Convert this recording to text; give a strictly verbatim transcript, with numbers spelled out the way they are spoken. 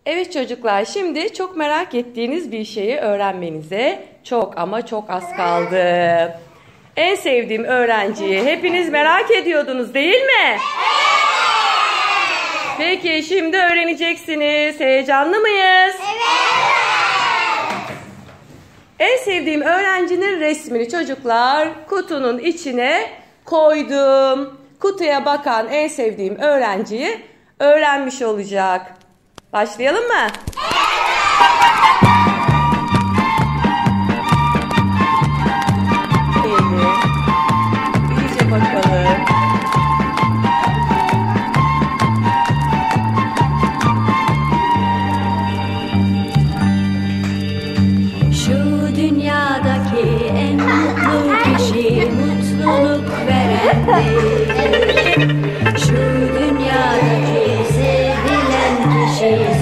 Evet çocuklar, şimdi çok merak ettiğiniz bir şeyi öğrenmenize çok ama çok az kaldı. En sevdiğim öğrenciyi hepiniz merak ediyordunuz, değil mi? Peki şimdi öğreneceksiniz. Heyecanlı mıyız? En sevdiğim öğrencinin resmini çocuklar kutunun içine koydum. Kutuya bakan en sevdiğim öğrenciyi öğrenmiş olacak. Başlayalım mı? İyice bakalım. Şu dünyadaki en mutlu kişi mutluluk verendir. Şu dünyadaki sevilen kişi